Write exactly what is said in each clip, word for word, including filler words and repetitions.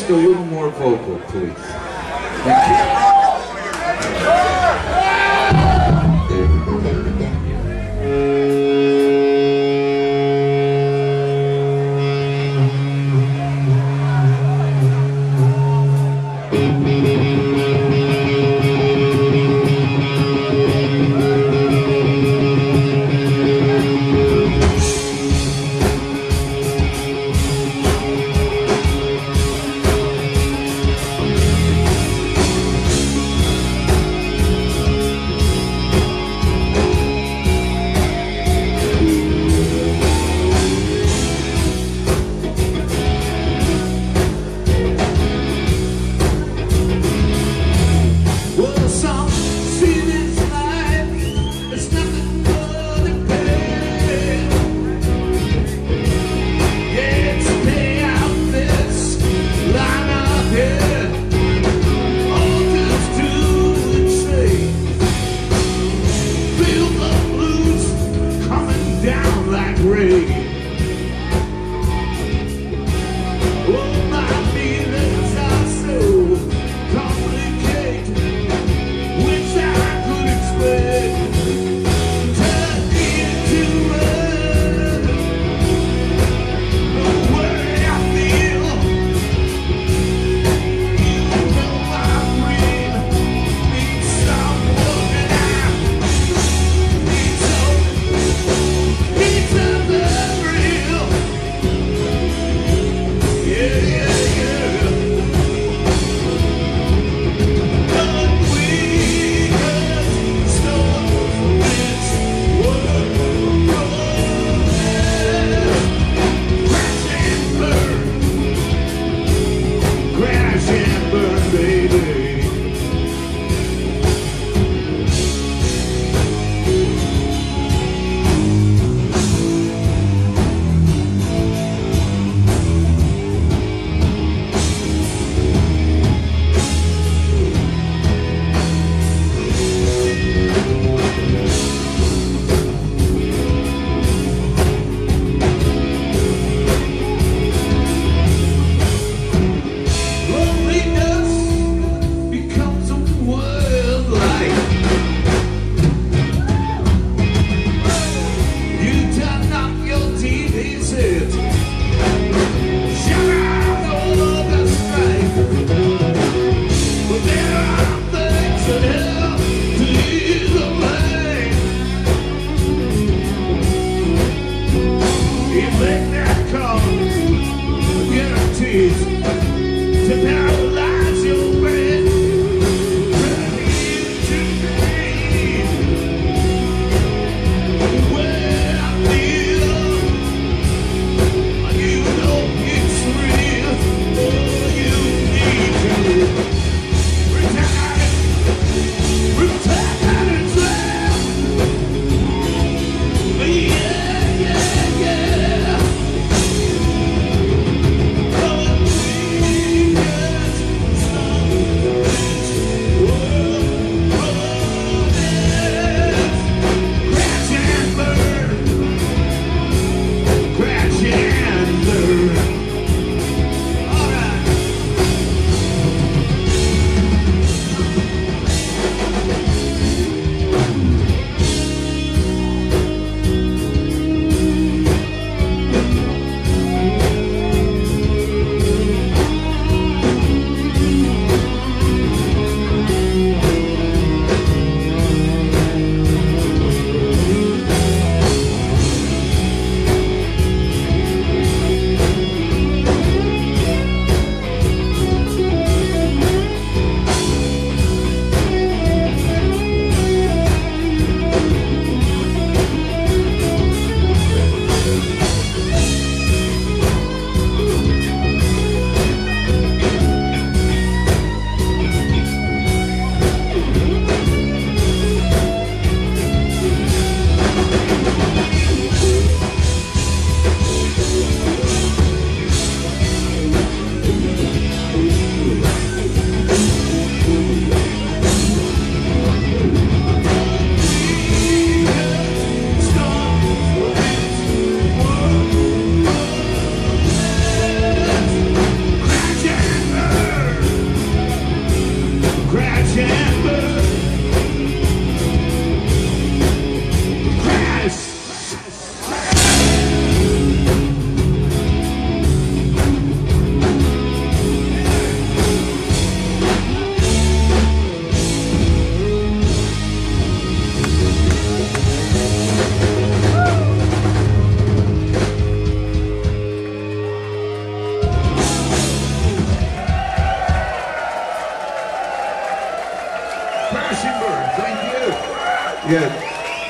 a little more vocal, please. Thank you.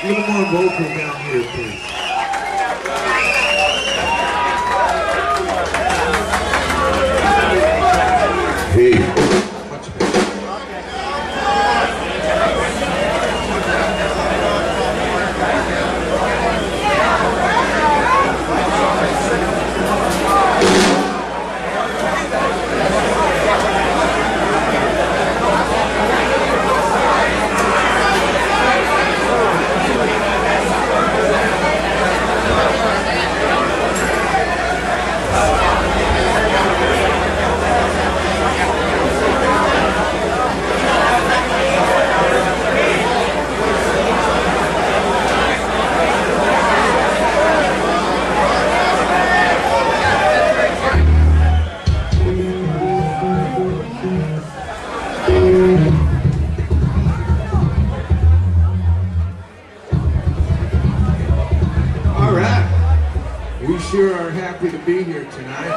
A little more vocal down here, please. Hey. Much better. We sure are happy to be here tonight.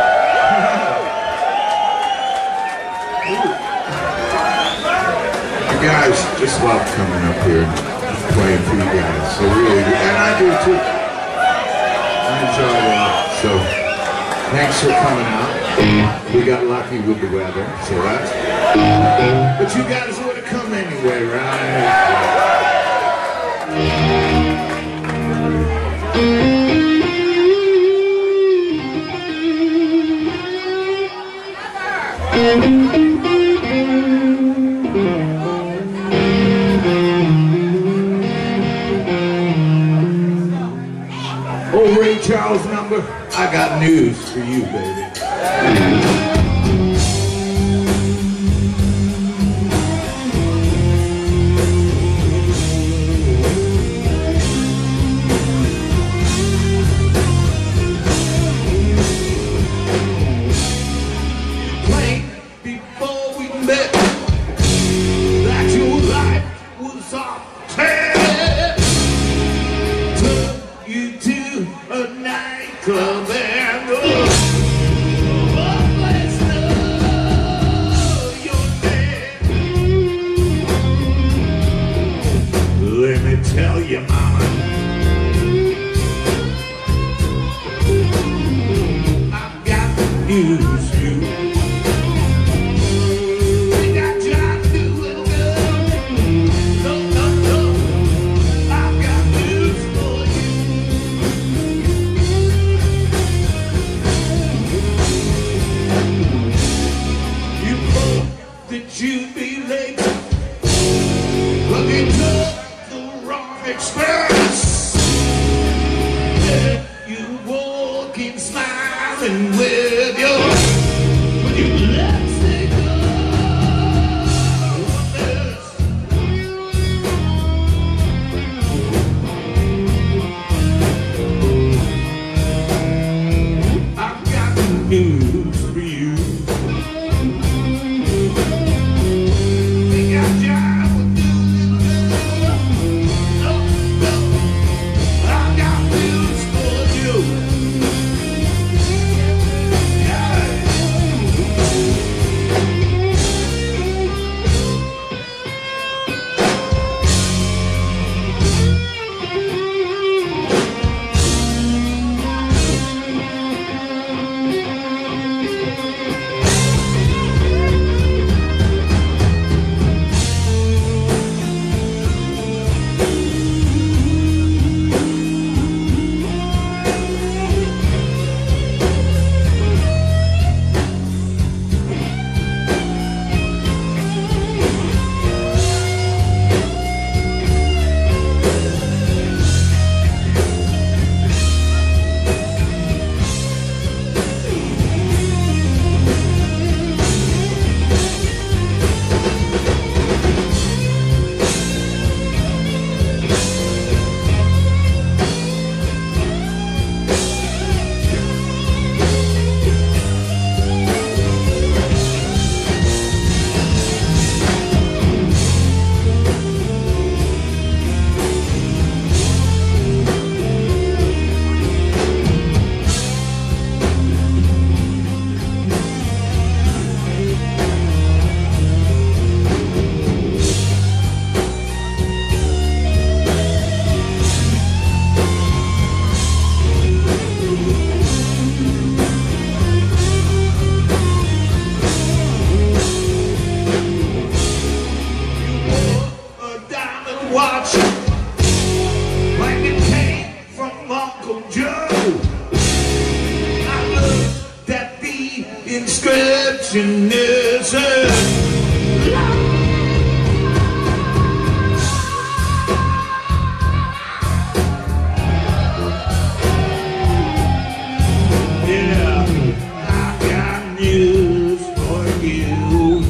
You guys just love coming up here and playing for you guys. So really, and I do too. I enjoy it a lot. So thanks for coming out. We got lucky with the weather, so that's. But you guys would have come anyway, right? Old Ray Charles number, I got news for you, baby. Club and oh, let's know your name. Let me tell you, mama, I've got news for you. Ain't got time to do it, girl. No, no, no. I've got news for you. That you'd be late, but you took the wrong express. And you walking, smiling with your, with your lipstick on. I've got news for you. Got job with you, no, no. destination is a yeah, I got news for you.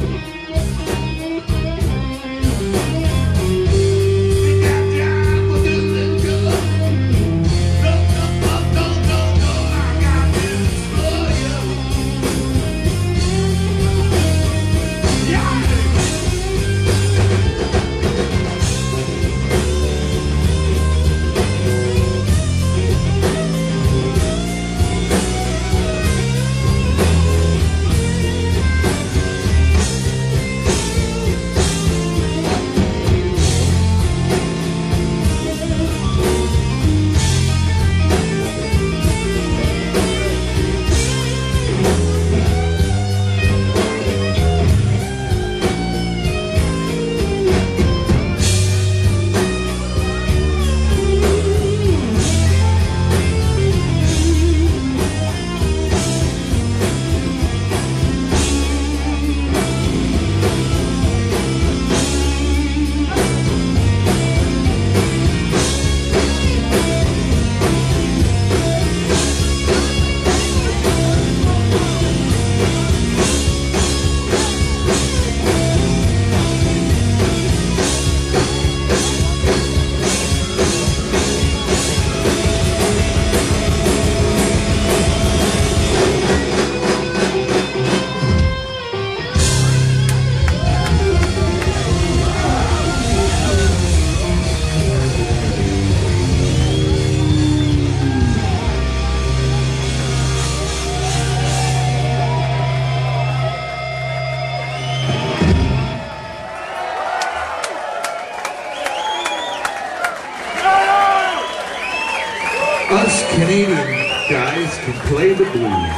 Us Canadian guys can play the blues.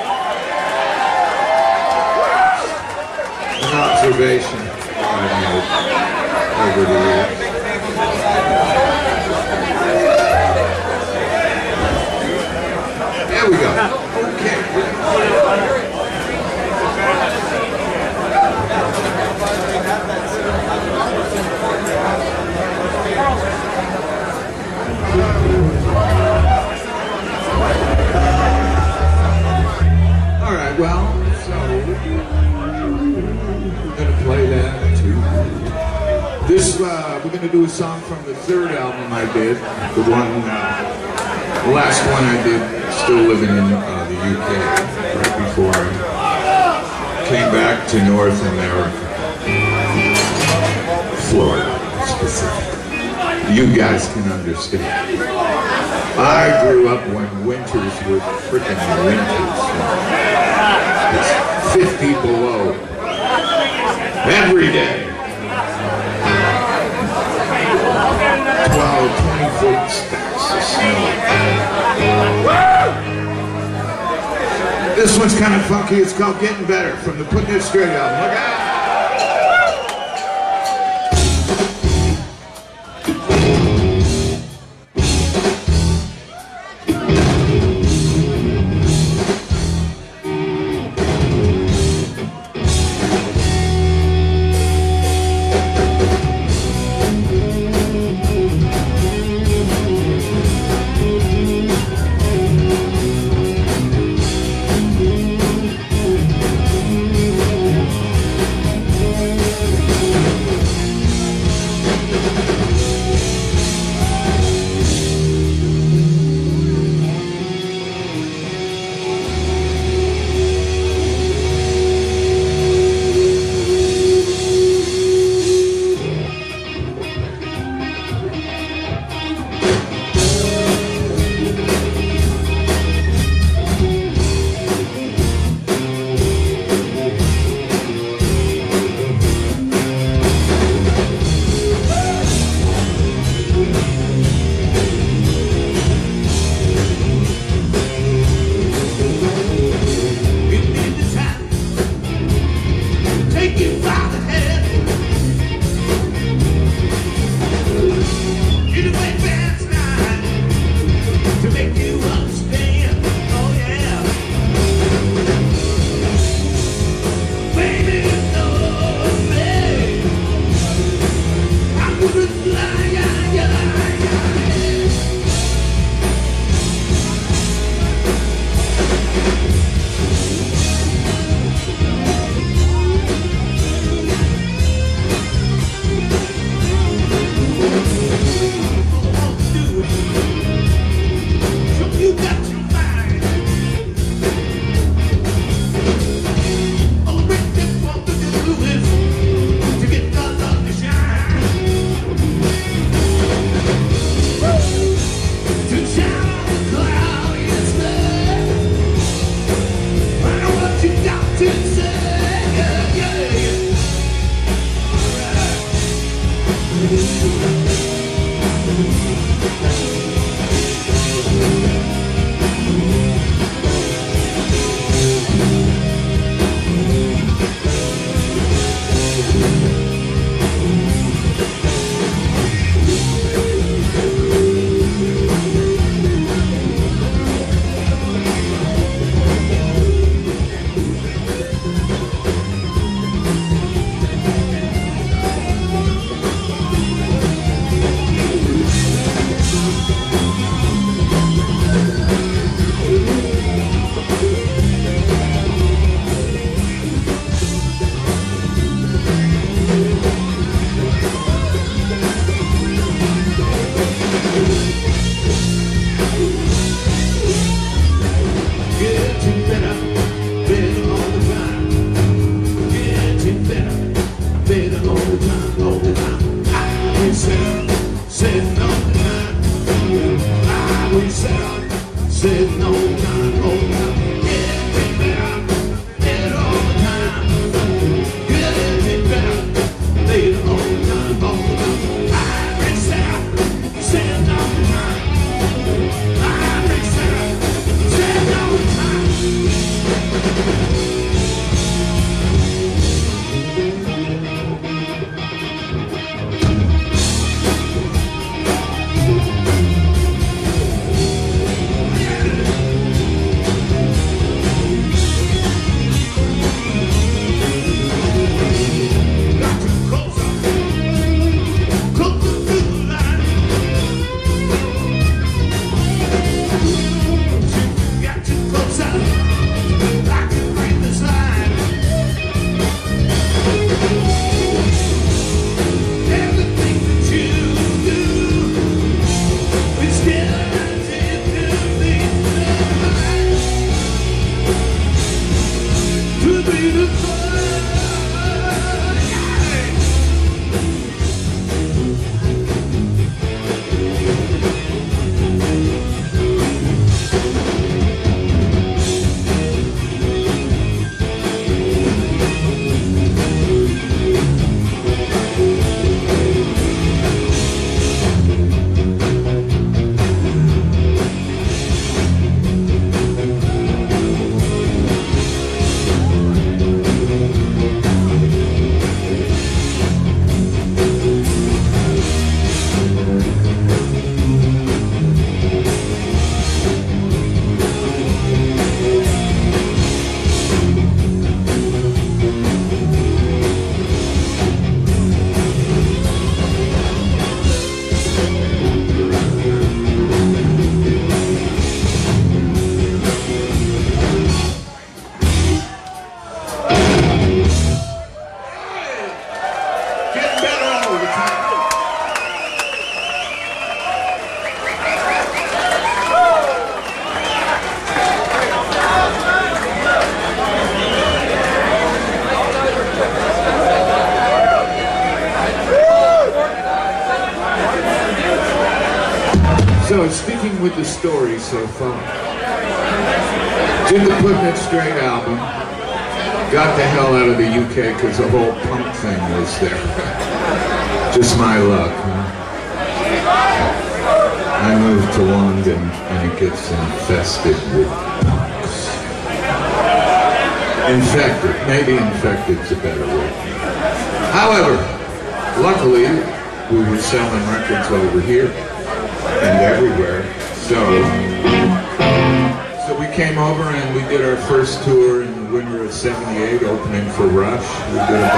An observation I've made over the years. There we go. Okay. Well, so we're gonna play that too. This uh, we're gonna do a song from the third album I did, the one, uh, the last one I did, still living in uh, the U K, right before I came back to North America, Florida specifically. You guys can understand. I grew up when winters were freaking winters. It's fifty below every day. twelve, twenty foot stacks of snow. This one's kind of funky. It's called Getting Better from the Putting It Straight album. Look out! So, speaking with the story so far, did the Putting It Straight album, got the hell out of the U K because the whole punk thing was there. Just my luck, huh? I moved to London and it gets infested with punks. Infected, maybe infected's a better word. However, luckily, we were selling records over here and everywhere, so so we came over and we did our first tour in the winter of seventy-eight, opening for Rush. We did a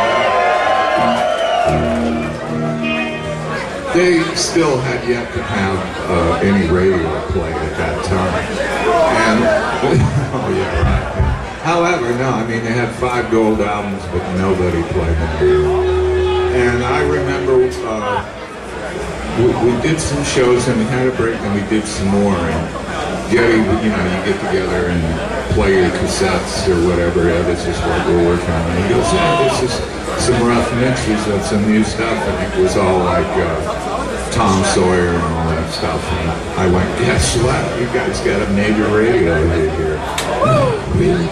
bunch. They still had yet to have uh, any radio play at that time, and oh yeah, right. However, no, I mean they had five gold albums, but nobody played them. And I remember. Uh, we, we did some shows and we had a break and we did some more. And Getty, you know, you get together and play your cassettes or whatever. Yeah, this is what we're working on. And he goes, yeah, this is some rough mixes of some new stuff. And it was all like uh, Tom Sawyer and all that stuff. And I went, guess what? You guys got a major radio hit here. No, really?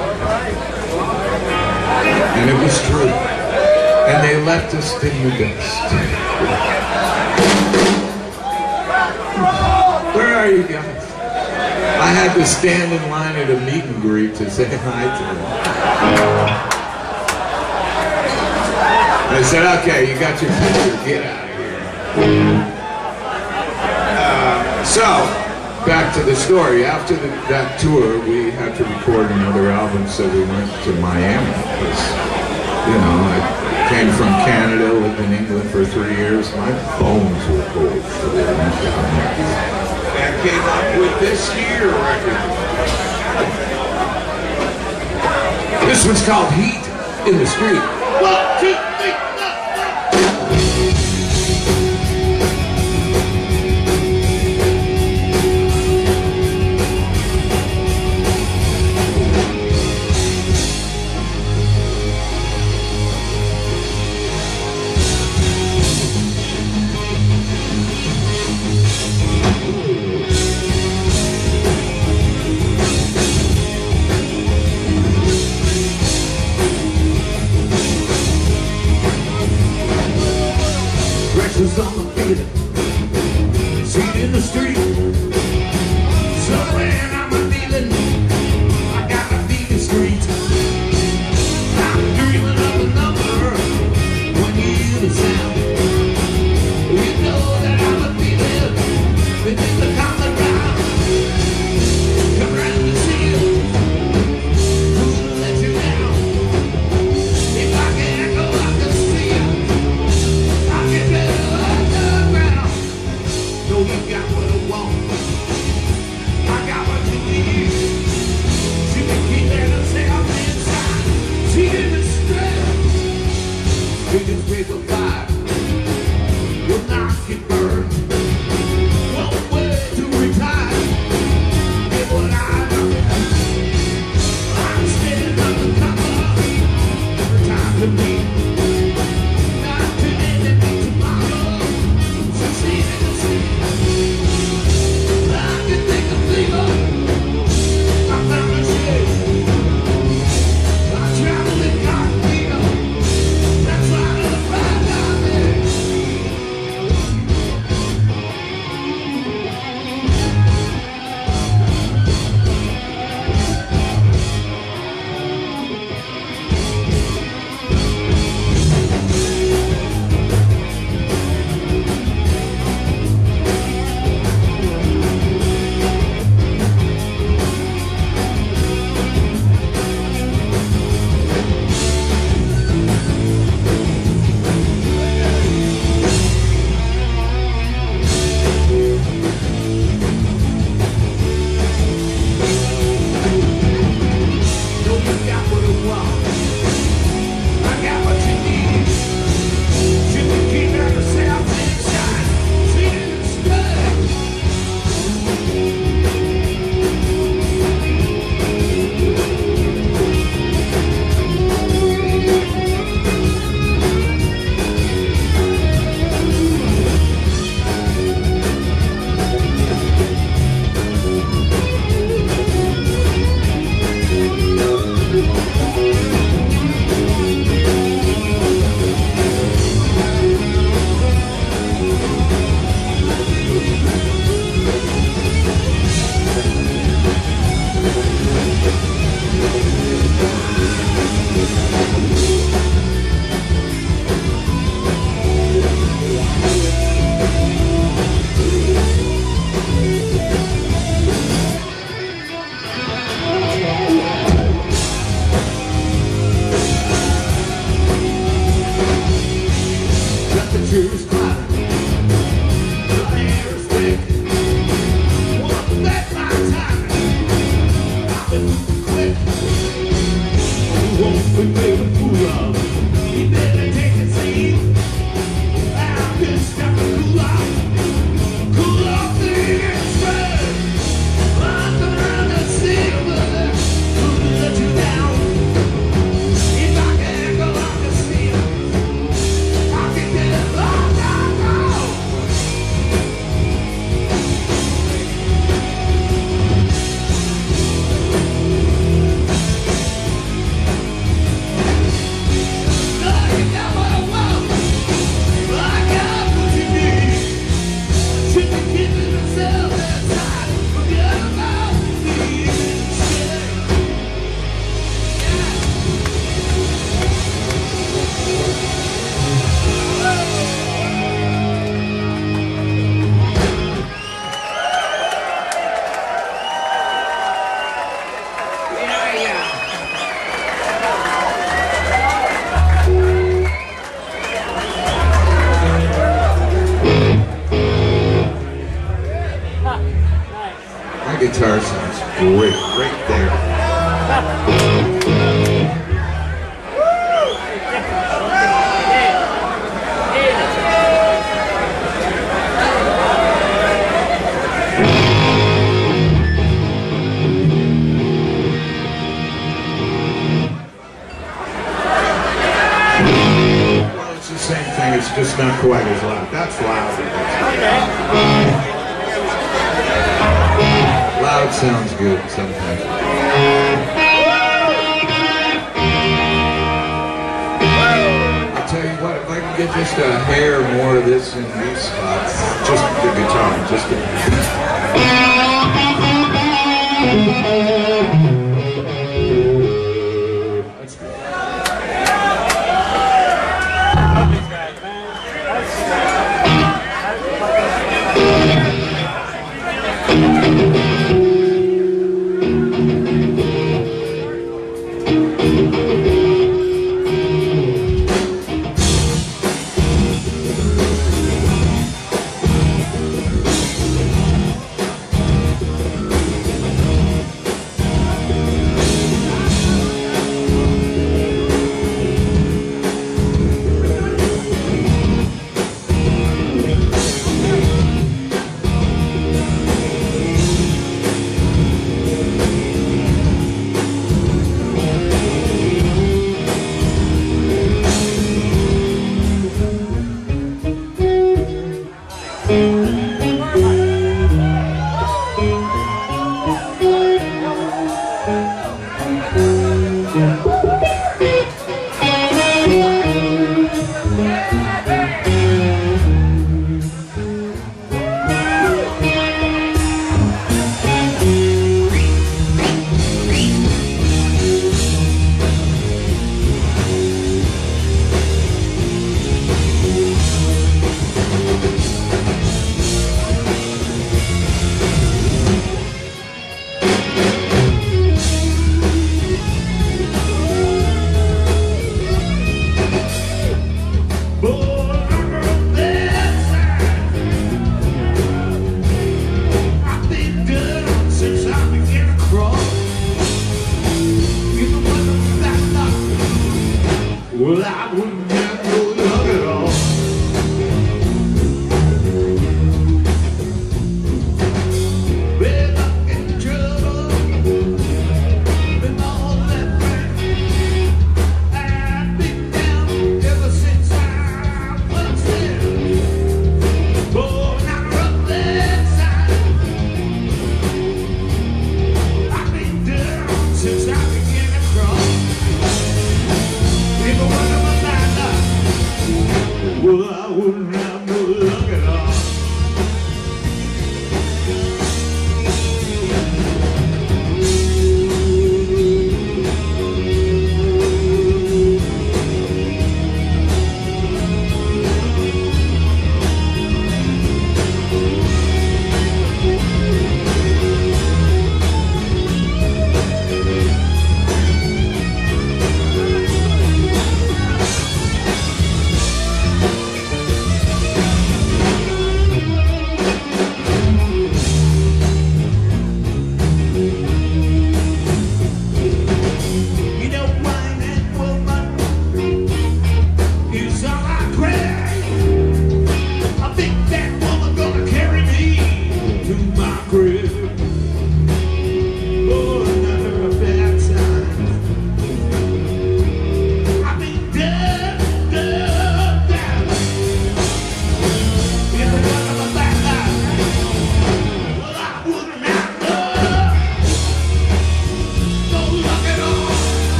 And it was true. And they left us in the dust. Where are you guys? I had to stand in line at a meet and greet to say hi to them. I said, okay, you got your picture, get out of here. Uh, so, back to the story. After the, that tour, we had to record another album, so we went to Miami. Because, you know, I came from Canada, lived in England for three years. My bones were cold, so we went down there. And came up with this here record. This one's called Heat in the Street. One, two, three. On the feeling, seat in the street, somewhere I'm a feeling, I gotta be discreet. I'm dreaming of a number, when you hear the sound, you know that I'm a feeling, within the common ground. Come round to see you, who's gonna let you down? If I can echo, I can see you, I can tell. You got what I want, I got what you need. You can keep that yourself inside. See in the stress, biggest paper fire will not get burned. One way to retire, get what I know. I'm standing undercover, every time to meet. Not today, tomorrow, succeed in the sea. guitar sounds great, right there. Well, it's the same thing, it's just not quite as loud. That's loud. Loud sounds good sometimes. I'll tell you what, if I can get just a hair more of this in these spots, just the guitar, just the... That's good.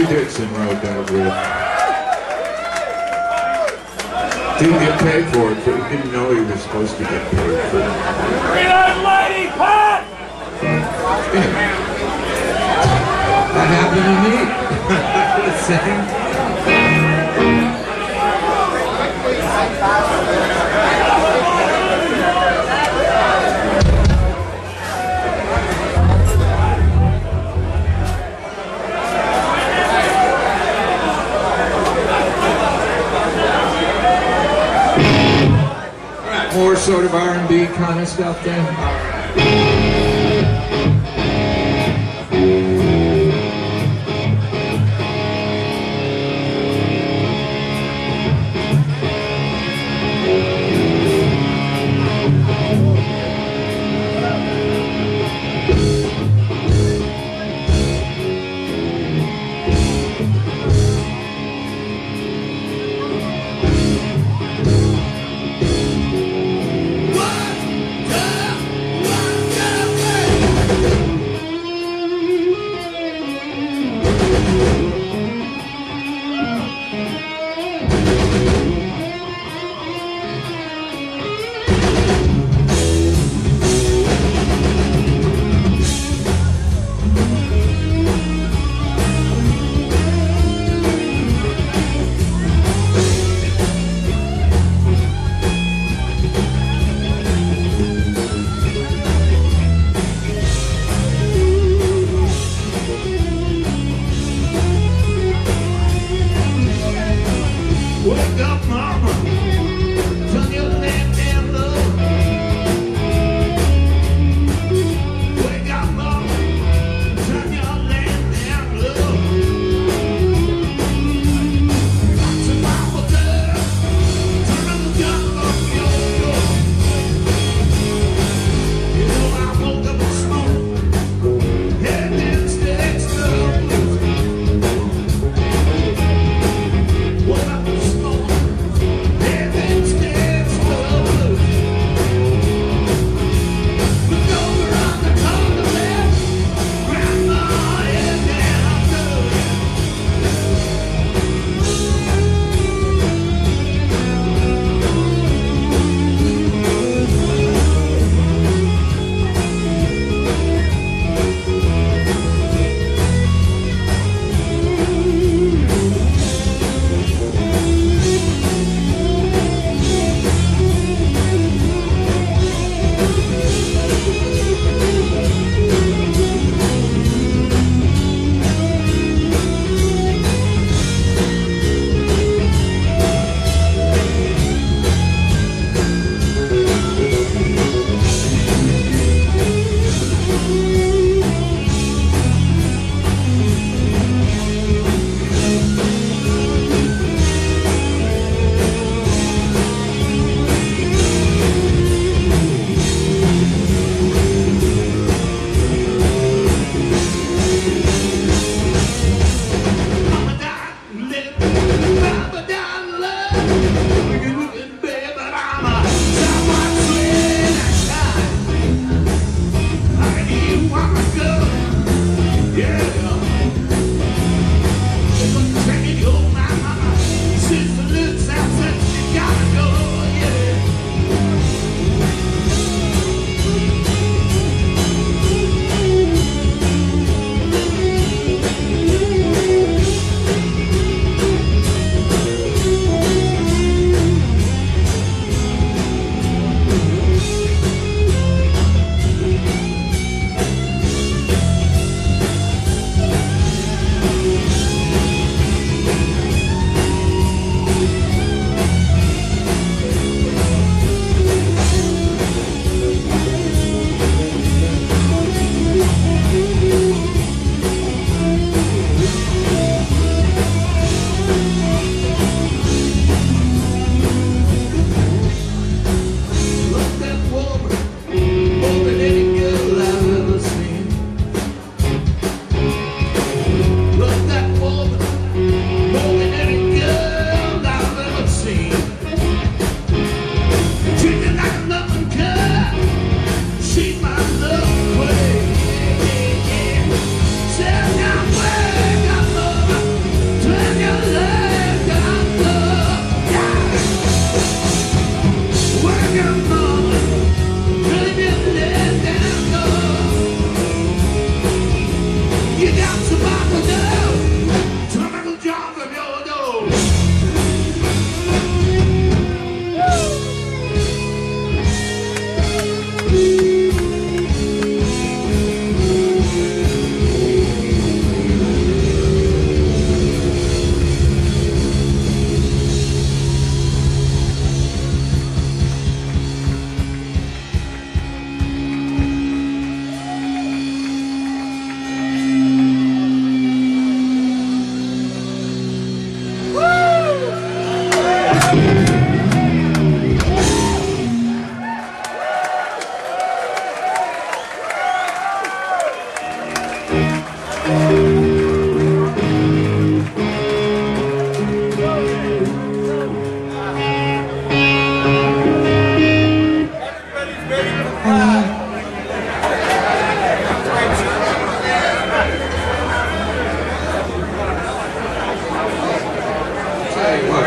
Dixon wrote that riff. Didn't get paid for it, but he didn't know he was supposed to get paid for it. Bring that lady, Pat! Yeah. That happened to me. Same. More sort of R and B kind of stuff then.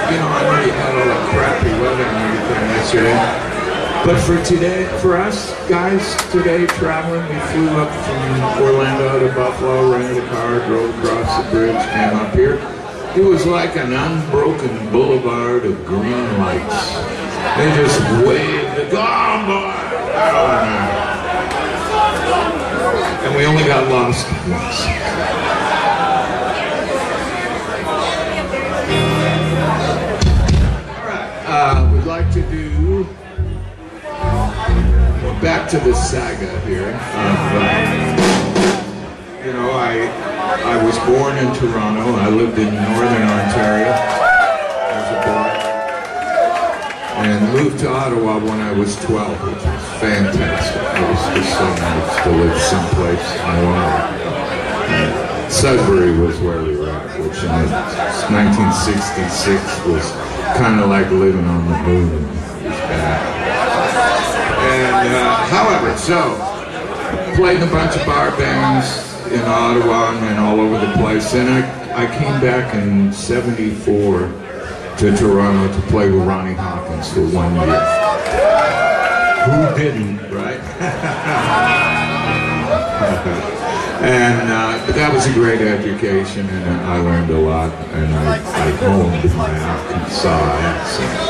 you know, I know you had all that crappy weather and everything yesterday. But for today, for us guys today traveling, we flew up from Orlando to Buffalo, rented a car, drove across the bridge, came up here. It was like an unbroken boulevard of green lights. They just waved the, go on, boy! And we only got lost once. Uh, we'd like to do back to the saga here. Of, uh, you know, I I was born in Toronto. I lived in northern Ontario as a boy, and moved to Ottawa when I was twelve, which was fantastic. It was just so nice to live someplace new. Sudbury was where we were at, which in nineteen sixty-six was kind of like living on the moon. It was bad. And, uh, however, so, played in a bunch of bar bands in Ottawa and all over the place. And I, I came back in seventy-four to Toronto to play with Ronnie Hawkins for one year. Who didn't, right? And uh, but that was a great education, and I learned a lot, and I, I honed my Arkansas accent.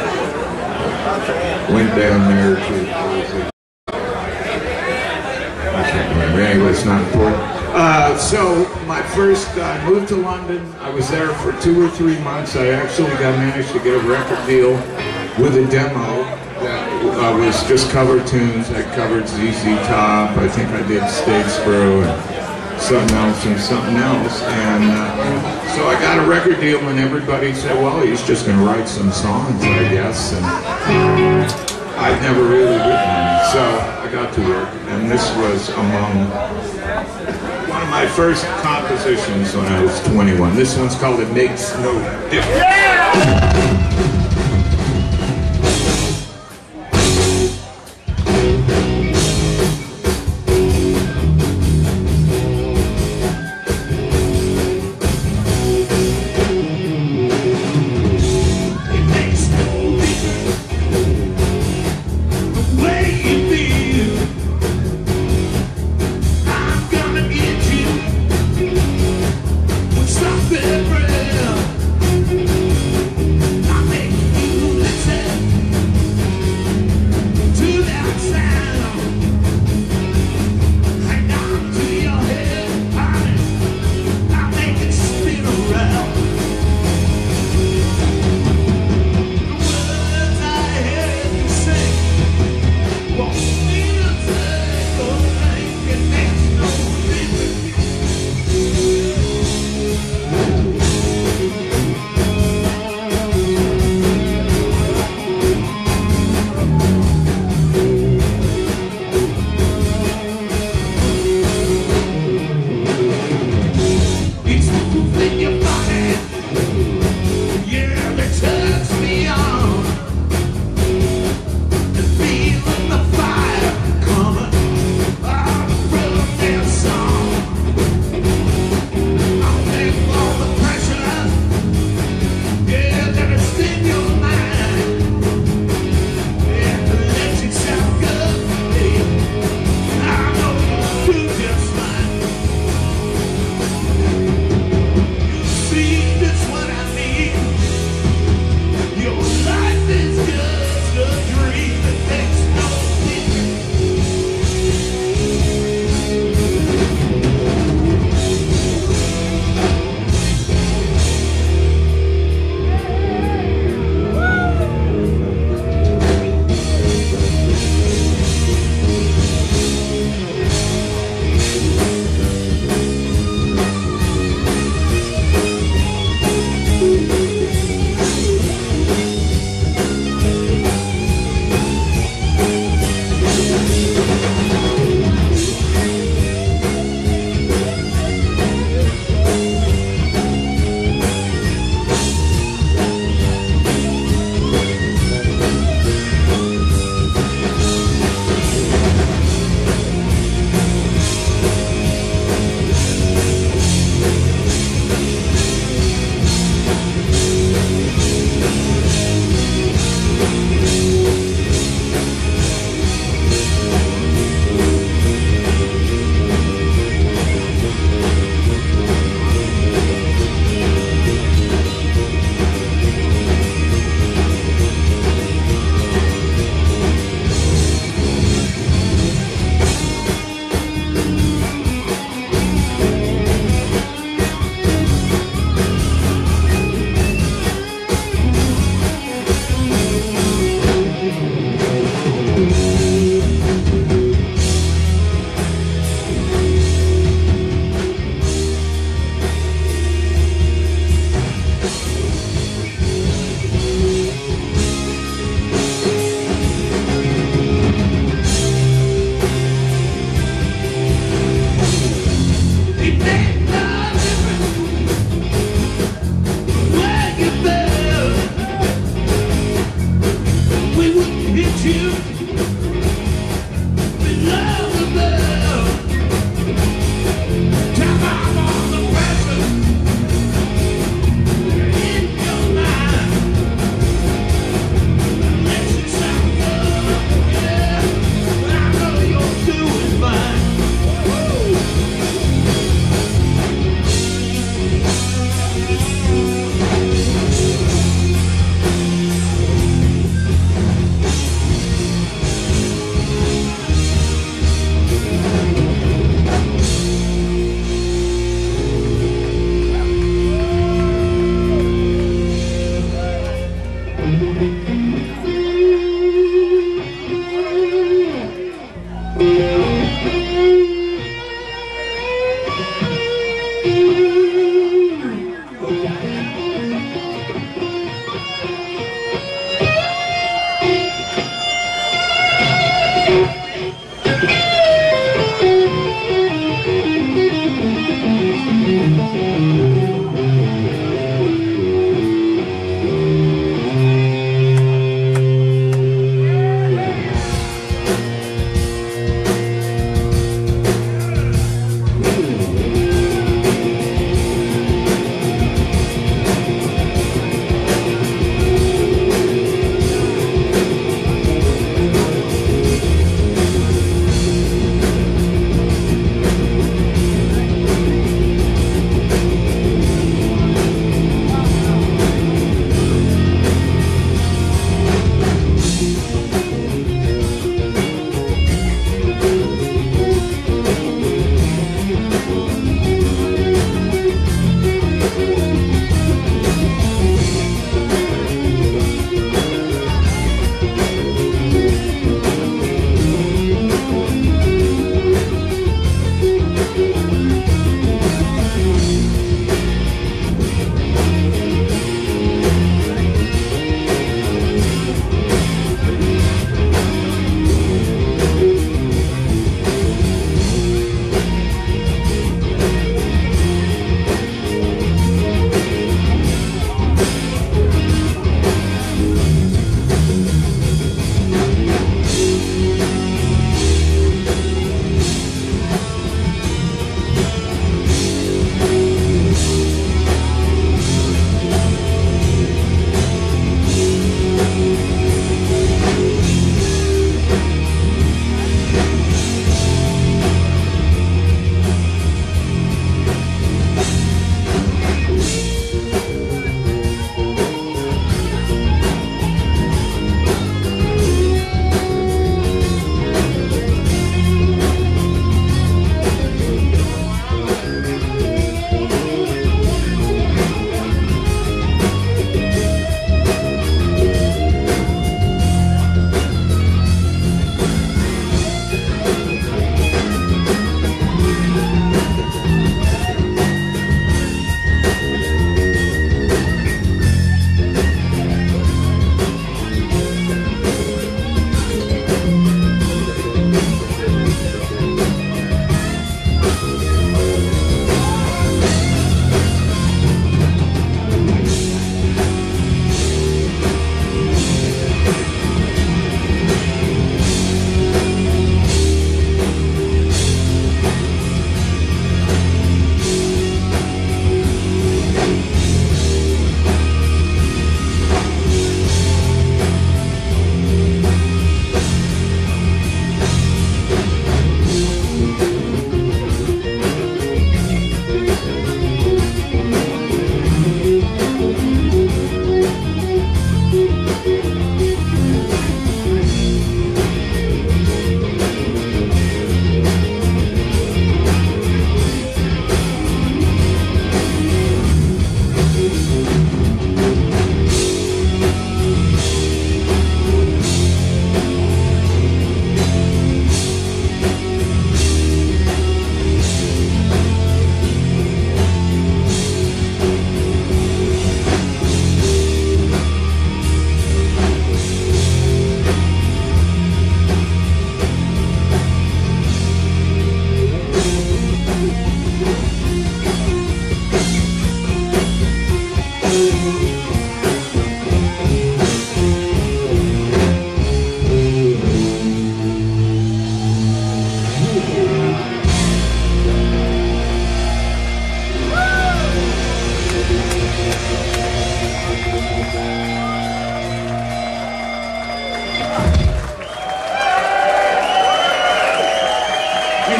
Went down there to, I can't remember, anyway, it's not important. Uh, so my first, I uh, moved to London. I was there for two or three months. I actually got managed to get a record deal with a demo that uh, was just cover tunes. I covered Z Z Top, I think I did Statesboro, and something else and something else. And uh, so I got a record deal, and everybody said, well, he's just going to write some songs, I guess. And I'd never really written any, so I got to work. And this was among one of my first compositions when I was twenty-one. This one's called It Makes No Difference. Yeah! Stop it, friend.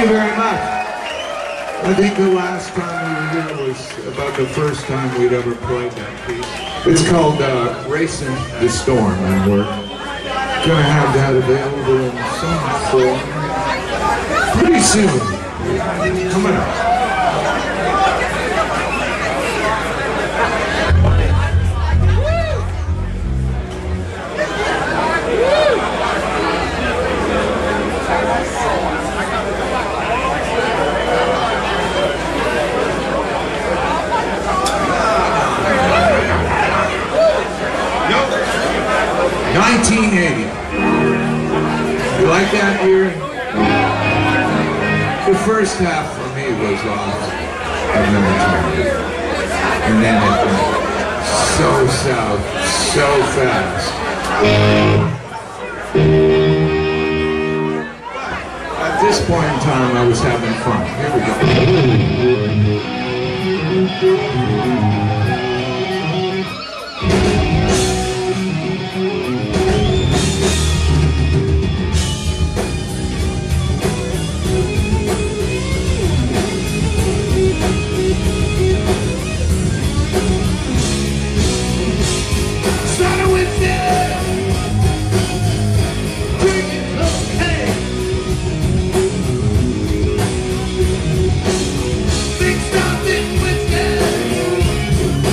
you very much. I think the last time we were here was about the first time we'd ever played that piece. It's called uh, Racing the Storm, and we're going to have that available in some form pretty soon. Coming up. nineteen eighty. You like that year? The first half for me was off of military. And then it went so south, so fast. At this point in time, I was having fun. Here we go.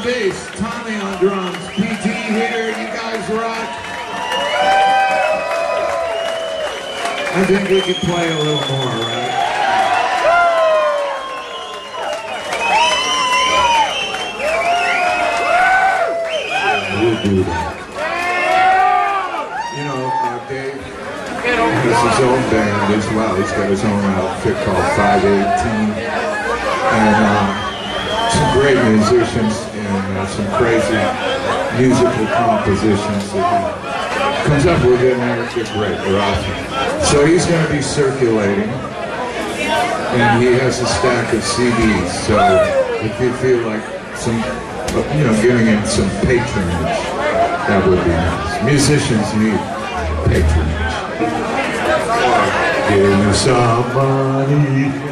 bass, Tommy on drums, P T here, you guys rock. I think we could play a little more, right? Yeah, we'll do that. You know, uh, Dave has his own band as well. He's got his own outfit called five eighteen. And uh, some great musicians and uh, some crazy musical compositions that he comes up with in there. They're great, they're awesome. So he's going to be circulating, and he has a stack of C Ds. So if you feel like some, you know, giving him some patronage, that would be nice. Musicians need patronage. Give me some money.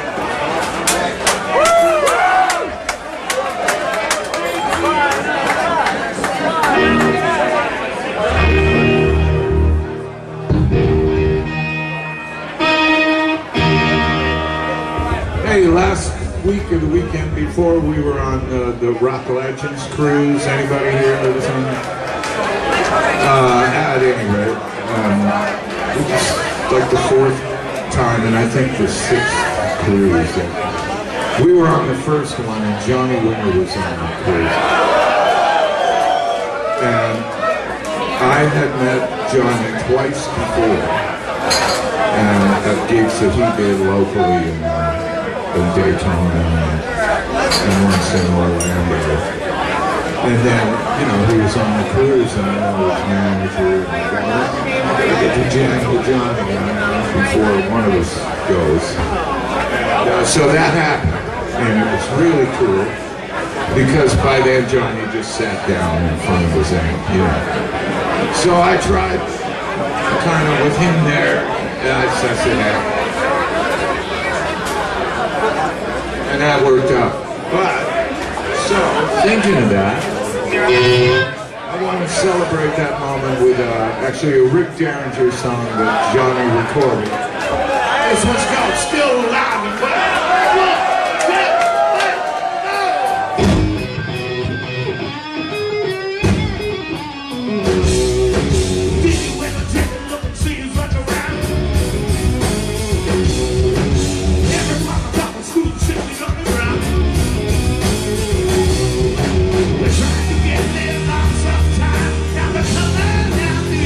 Hey, last week or the weekend before, we were on uh, the Rock Legends cruise. Anybody here that was on that? Uh, at any rate, um, it was like the fourth time, and I think the sixth cruise. We were on the first one, and Johnny Winter was on the cruise. And I had met Johnny twice before, and at gigs that he did locally in uh, in Daytona and once in Orlando. And then, you know, he was on the cruise and I know his manager and I get to jam with Johnny before one of us goes. Uh, so that happened, and it was really cool because by then Johnny just sat down in front of his amp, you know. So I tried kind of with him there, and I said, yeah. And that worked out. But, so, thinking of that, I want to celebrate that moment with uh, actually a Rick Derringer song that Johnny recorded. This one's called Still Alive and Well.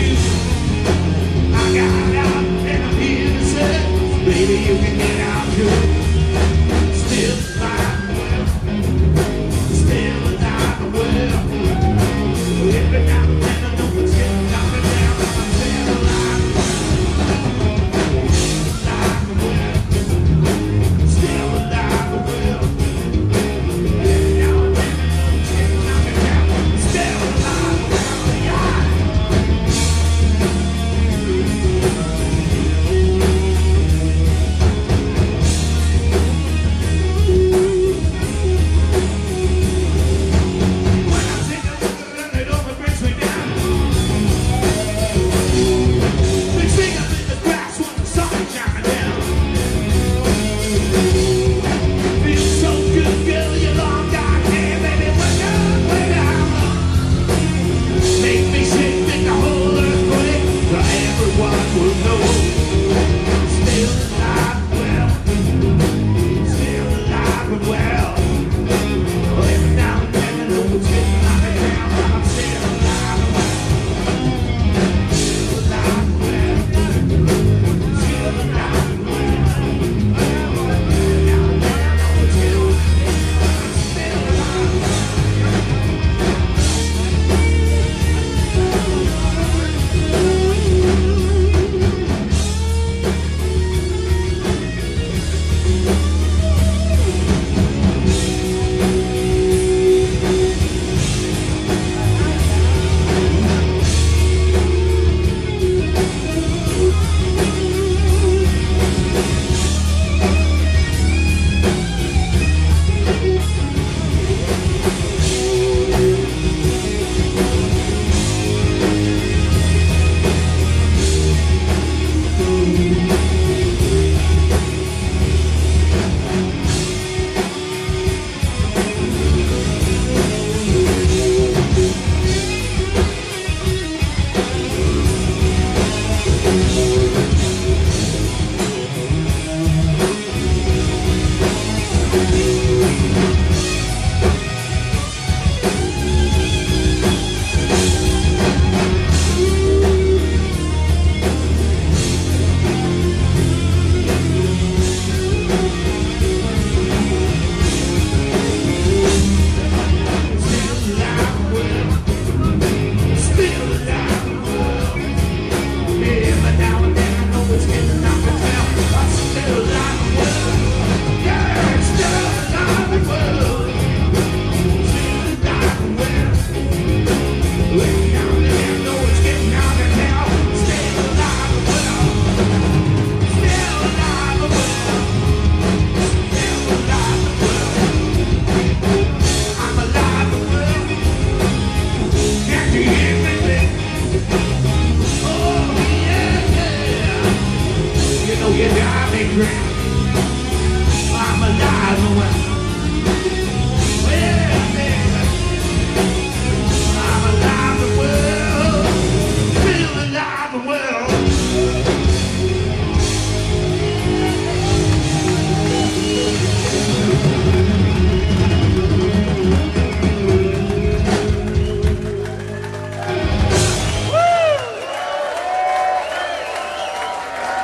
Baby, you can get out.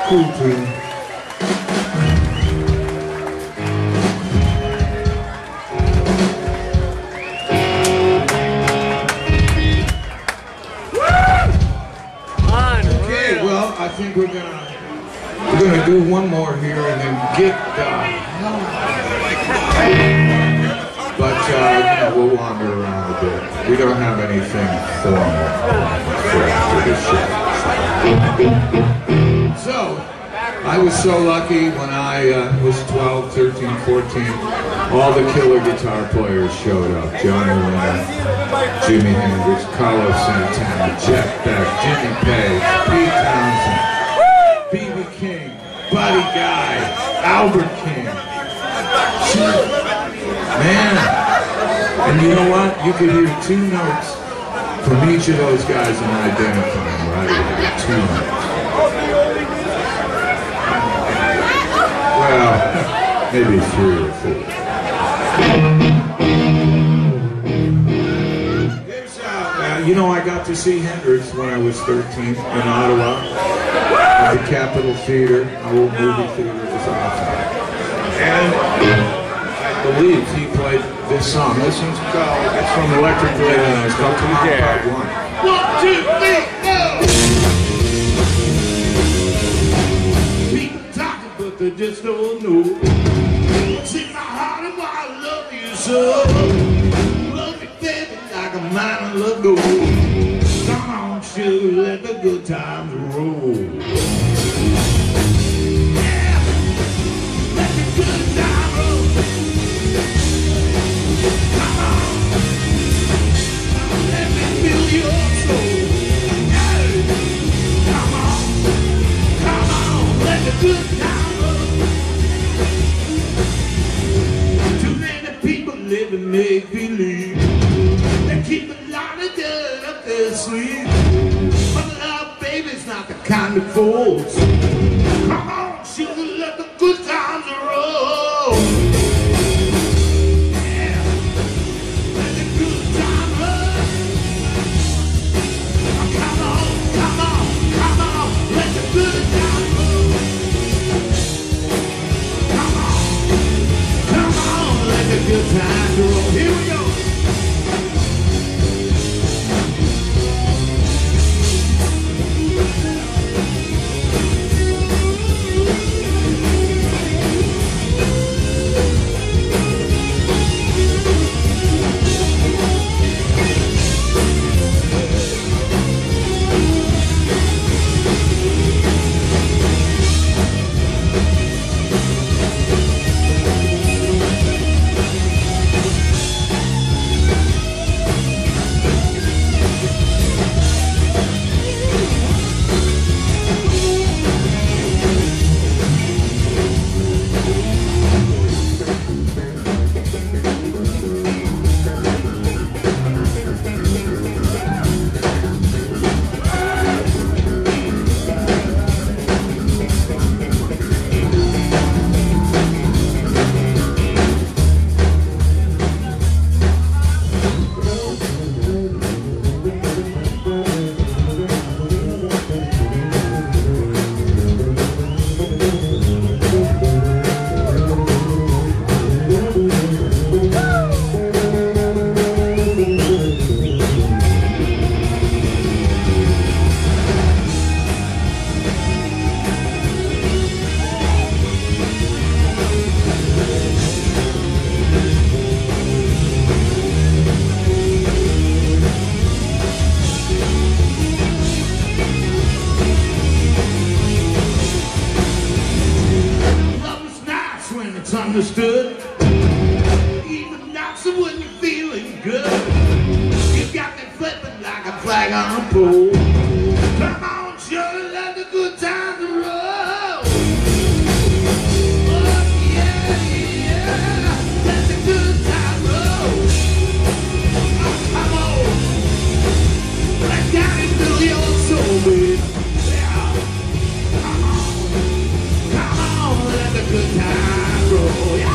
Cool tune. Okay, well, I think we're gonna we're gonna do one more here and then get uh, but uh, you know, we'll wander around a bit. We don't have anything formal for after this show. So, I was so lucky when I uh, was twelve, thirteen, fourteen, all the killer guitar players showed up. Johnny Winter, Jimi Hendrix, Carlos Santana, Jeff Beck, Jimmy Page, Pete Townsend, B B King, Buddy Guy, Albert King. Man, and you know what? You could hear two notes from each of those guys and identify them right away. Two notes. Well, maybe three or four. Here's, uh, uh, you know, I got to see Hendrix when I was thirteen in Ottawa at the Capitol Theater, an old movie theater. It was awesome. And I believe he played this song. This one's called, it's from Electric Lady, and it's called Come On Part One. One, two, three, go! People talking, but they just don't know. See my heart and why I love you so. Love you, baby, like a mine and love gold. Come on, sugar, let the good times roll. Yeah, let the good times roll. Come on, let me feel your soul. Yeah. Come on, come on, let the good times roll. Too many people living make believe. They keep a lot of dirt up their sleeve. But love, baby's not the kind of fools. Come on, sugar, let the good times roll. Yeah, let the good times roll. Come on, come on, come on, let the good times roll. Come on, come on, let the good times roll. Here we go. Understood, even not so when you're feeling good. You got me flipping like a flag on a pole. Come on, sugar, let the good times roll. Oh yeah, yeah, let the good times roll. Oh, come on, let down and fill your soul, baby. Yeah. Come on, come on, let the good times roll. Yeah.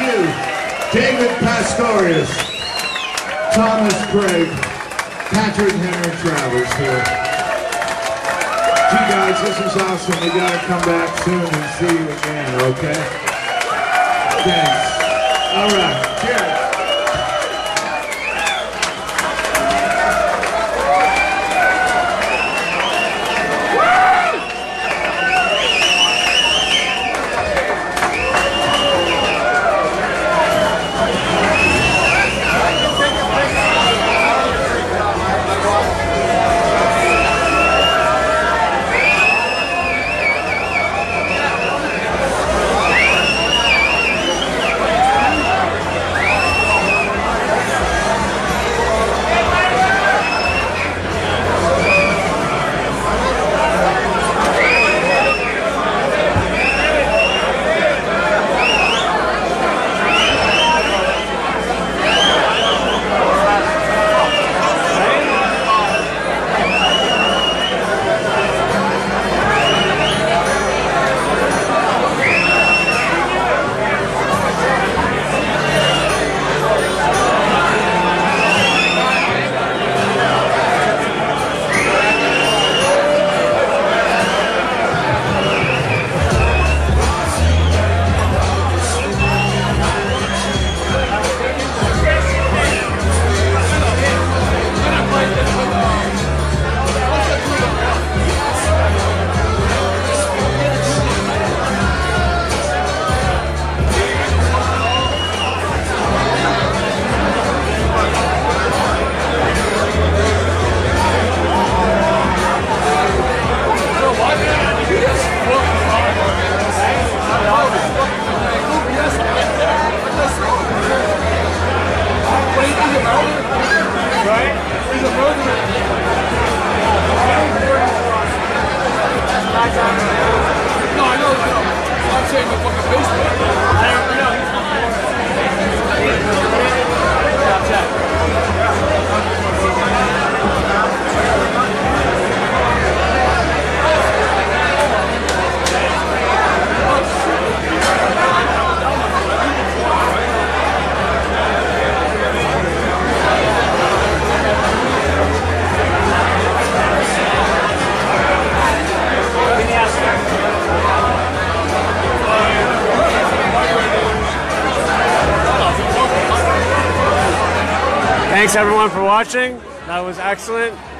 you, David Pastorius, Thomas Craig, Patrick Henry Travers here. Gee guys, this is awesome. We gotta come back soon and see you again, okay? Thanks. All right, cheers. Thanks everyone for watching. That was excellent.